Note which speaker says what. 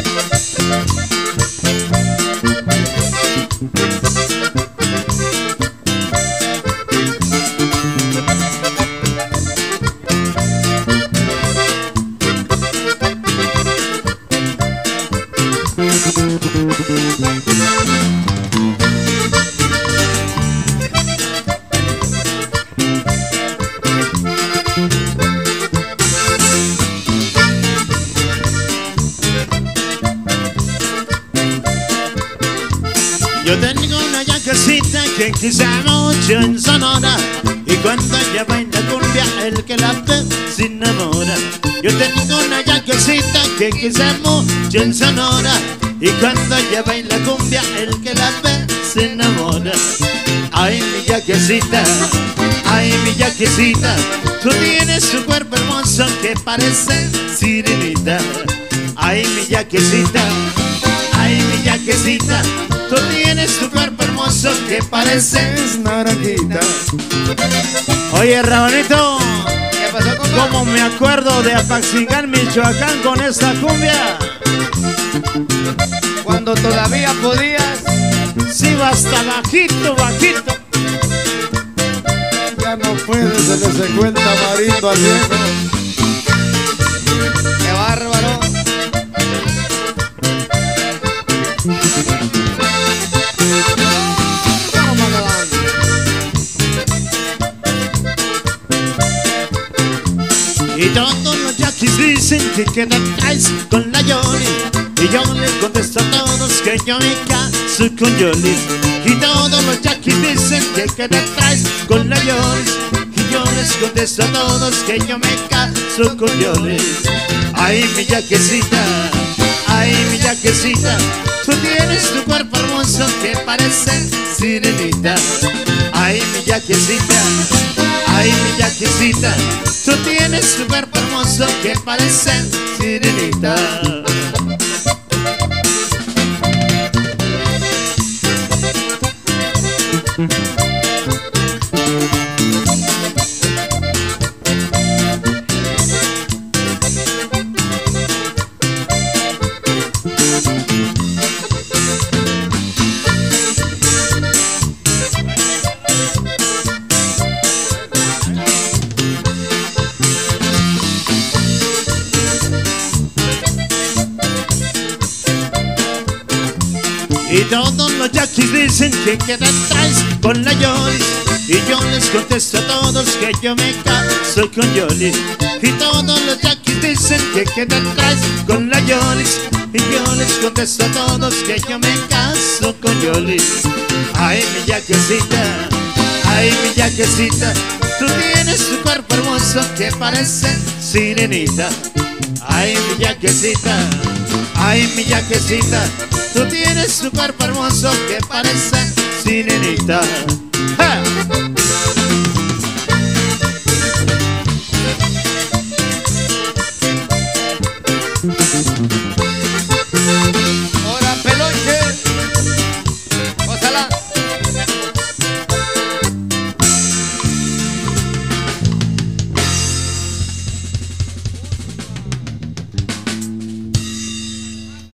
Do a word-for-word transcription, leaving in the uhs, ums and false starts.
Speaker 1: Yo tengo una yaquecita que quise mucho en Sonora, y cuando ella baila cumbia el que la ve se enamora. Yo tengo una yaquecita que quise mucho en Sonora, y cuando ella baila cumbia el que la ve se enamora. Ay, mi yaquecita, ay, mi yaquecita, tú tienes un cuerpo hermoso que parece sirenita. Ay, mi yaquecita, ay, mi yaquecita, tú tienes tu cuerpo hermoso que pareces naranjita. Oye, Rabanito,
Speaker 2: ¿qué pasó, compa?
Speaker 1: ¿cómo me acuerdo de Apaxingán, Michoacán con esta cumbia?
Speaker 2: Cuando todavía podías.
Speaker 1: Sí, va hasta bajito, bajito.
Speaker 3: Ya no puede, se le secó el tamarindo al viejo.
Speaker 2: ¡Qué bárbaro!
Speaker 1: Y todos los yaquis dicen que que te traes con la Yoli, y yo les contesto a todos que yo me caso con Yoli. Y todos los yaquis dicen que que te traes con la Yoli, y yo les contesto a todos que yo me caso con Yoli. Ay, mi yaquecita, ay, mi yaquecita, tú tienes tu cuerpo hermoso que parece sirenita. Ay, mi yaquecita, ay, mi yaquecita, tú tienes tu cuerpo hermoso que parece sirenita. Y todos los yaquis dicen que que te traes con la Yoli, y yo les contesto a todos que yo me caso con Yoli. Y todos los yaquis dicen que que te traes con la Yoli, y yo les contesto a todos que yo me caso con Yoli. Ay, mi yaquecita, ay, mi yaquecita, tú tienes tu cuerpo hermoso que parece sirenita. Ay, mi yaquecita, ay, mi yaquecita, tú tienes tu cuerpo hermoso que parece sirenita. ¡Ja!